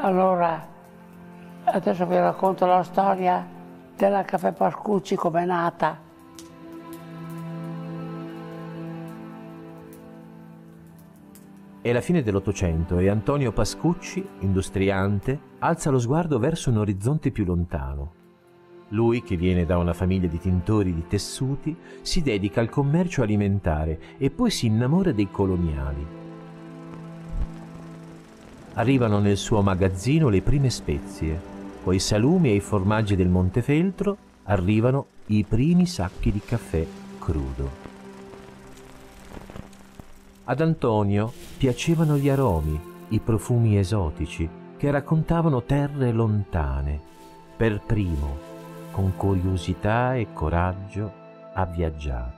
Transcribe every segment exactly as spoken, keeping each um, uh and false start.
Allora, adesso vi racconto la storia della Caffè Pascucci, come è nata. È la fine dell'Ottocento e Antonio Pascucci, industriante, alza lo sguardo verso un orizzonte più lontano. Lui, che viene da una famiglia di tintori di tessuti, si dedica al commercio alimentare e poi si innamora dei coloniali. Arrivano nel suo magazzino le prime spezie, poi i salumi e i formaggi del Montefeltro, arrivano i primi sacchi di caffè crudo. Ad Antonio piacevano gli aromi, i profumi esotici che raccontavano terre lontane. Per primo, con curiosità e coraggio, ha viaggiato.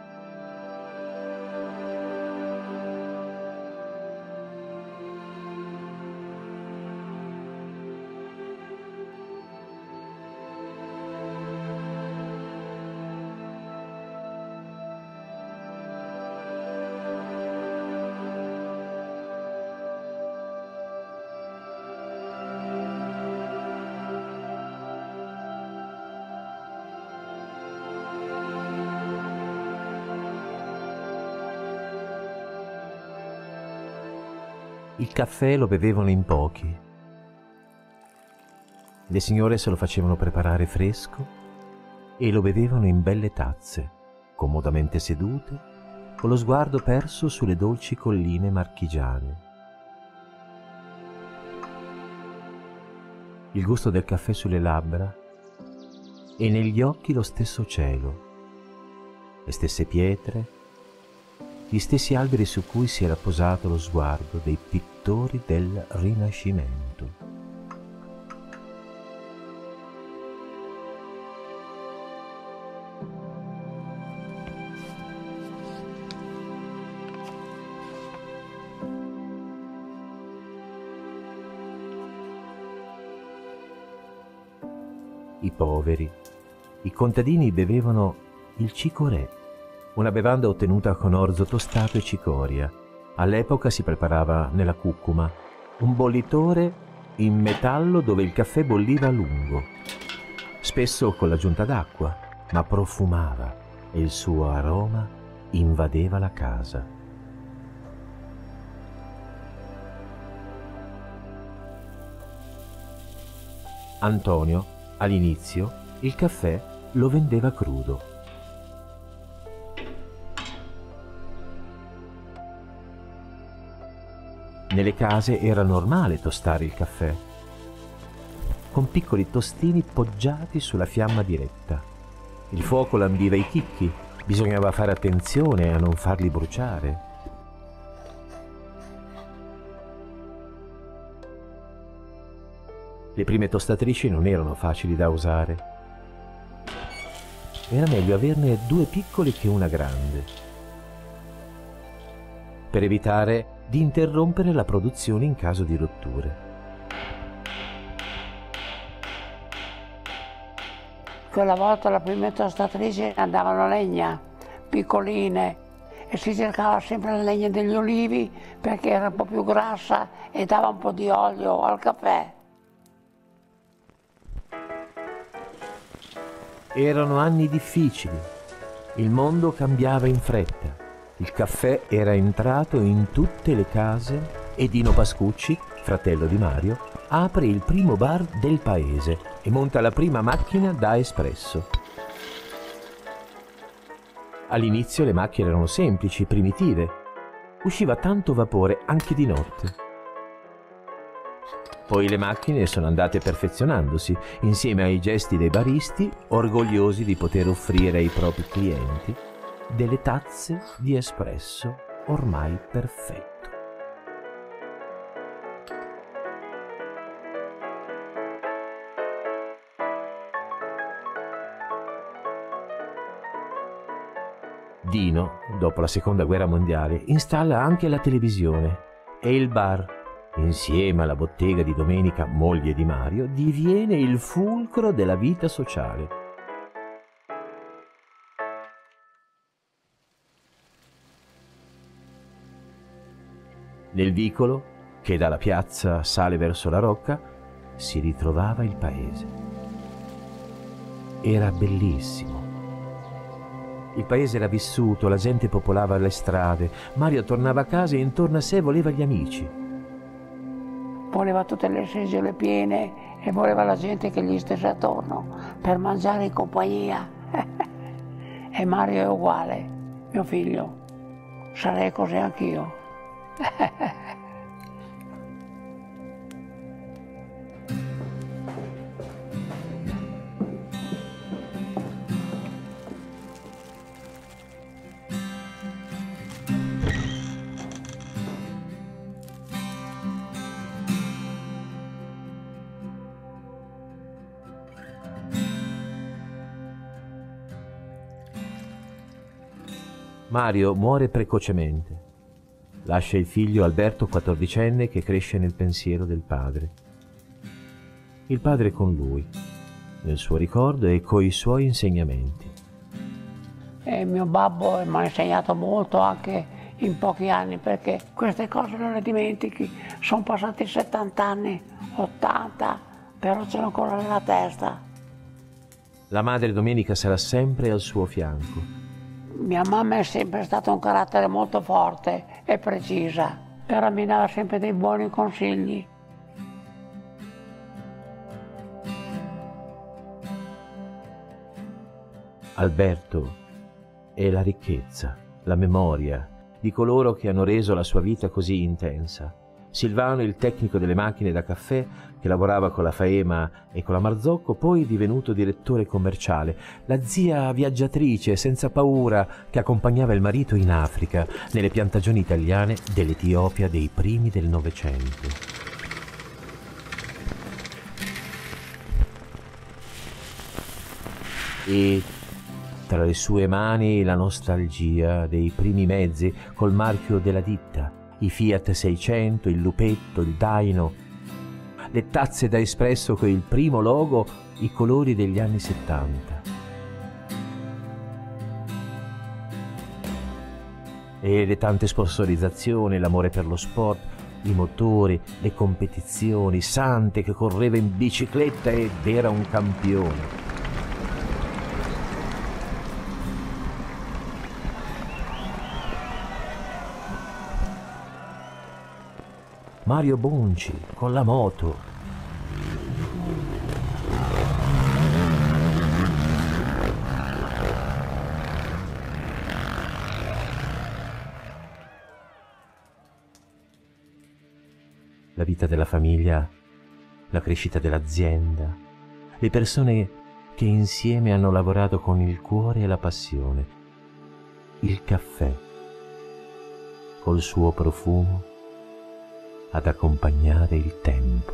Il caffè lo bevevano in pochi. Le signore se lo facevano preparare fresco e lo bevevano in belle tazze, comodamente sedute, con lo sguardo perso sulle dolci colline marchigiane. Il gusto del caffè sulle labbra e negli occhi lo stesso cielo, le stesse pietre, gli stessi alberi su cui si era posato lo sguardo dei pittori del Rinascimento. I poveri, i contadini bevevano il cicorè, una bevanda ottenuta con orzo tostato e cicoria. All'epoca si preparava nella cuccuma, un bollitore in metallo dove il caffè bolliva a lungo, spesso con l'aggiunta d'acqua, ma profumava e il suo aroma invadeva la casa. Antonio, all'inizio, il caffè lo vendeva crudo. Nelle case era normale tostare il caffè, con piccoli tostini poggiati sulla fiamma diretta. Il fuoco lambiva i chicchi, bisognava fare attenzione a non farli bruciare. Le prime tostatrici non erano facili da usare. Era meglio averne due piccole che una grande, per evitare di interrompere la produzione in caso di rotture. Quella volta le prime tostatrici andavano a legna, piccoline, e si cercava sempre la legna degli olivi perché era un po' più grassa e dava un po' di olio al caffè. Erano anni difficili, il mondo cambiava in fretta. Il caffè era entrato in tutte le case e Dino Pascucci, fratello di Mario, apre il primo bar del paese e monta la prima macchina da espresso. All'inizio le macchine erano semplici, primitive. Usciva tanto vapore anche di notte. Poi le macchine sono andate perfezionandosi insieme ai gesti dei baristi, orgogliosi di poter offrire ai propri clienti delle tazze di espresso ormai perfetto. Dino, dopo la seconda guerra mondiale, installa anche la televisione e il bar, insieme alla bottega di Domenica, moglie di Mario, diviene il fulcro della vita sociale. Nel vicolo che dalla piazza sale verso la rocca, si ritrovava il paese. Era bellissimo. Il paese era vissuto, la gente popolava le strade. Mario tornava a casa e intorno a sé voleva gli amici. Voleva tutte le seggiole piene e voleva la gente che gli stesse attorno per mangiare in compagnia. E Mario è uguale, mio figlio. Sarei così anch'io. Mario muore precocemente. Lascia il figlio Alberto quattordicenne che cresce nel pensiero del padre. Il padre con lui, nel suo ricordo e coi suoi insegnamenti. E mio babbo mi ha insegnato molto anche in pochi anni, perché queste cose non le dimentichi. Sono passati settanta anni, ottanta, però ce l'ho ancora nella testa. La madre Domenica sarà sempre al suo fianco. Mia mamma è sempre stata un carattere molto forte e precisa, però mi dava sempre dei buoni consigli. Alberto è la ricchezza, la memoria di coloro che hanno reso la sua vita così intensa. Silvano, il tecnico delle macchine da caffè, che lavorava con la Faema e con la Marzocco, poi divenuto direttore commerciale. La zia viaggiatrice, senza paura, che accompagnava il marito in Africa, nelle piantagioni italiane dell'Etiopia dei primi del Novecento. E tra le sue mani la nostalgia dei primi mezzi col marchio della ditta, i Fiat seicento, il lupetto, il daino, le tazze da espresso con il primo logo, i colori degli anni settanta. E le tante sponsorizzazioni, l'amore per lo sport, i motori, le competizioni, Sante che correva in bicicletta ed era un campione. Mario Bonci con la moto. La vita della famiglia, la crescita dell'azienda, le persone che insieme hanno lavorato con il cuore e la passione. Il caffè, col suo profumo, ad accompagnare il tempo.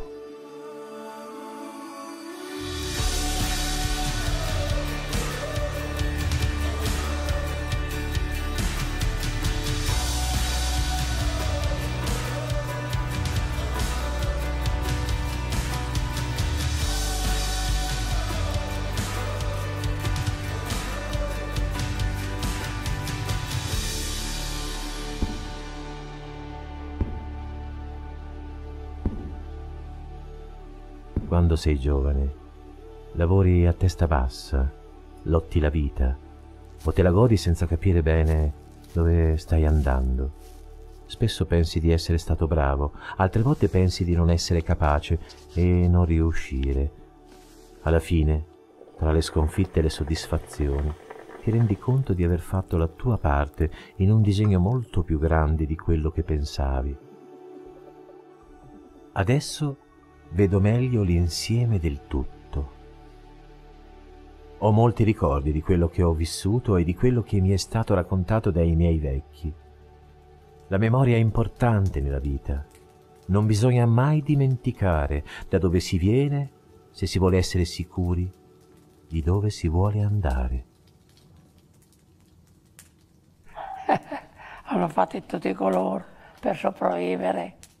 Quando sei giovane, lavori a testa bassa, lotti la vita, o te la godi senza capire bene dove stai andando. Spesso pensi di essere stato bravo, altre volte pensi di non essere capace e non riuscire. Alla fine, tra le sconfitte e le soddisfazioni, ti rendi conto di aver fatto la tua parte in un disegno molto più grande di quello che pensavi. Adesso vedo meglio l'insieme del tutto. Ho molti ricordi di quello che ho vissuto e di quello che mi è stato raccontato dai miei vecchi. La memoria è importante nella vita. Non bisogna mai dimenticare da dove si viene se si vuole essere sicuri di dove si vuole andare. Hanno fatto tutti i colori per sopravvivere.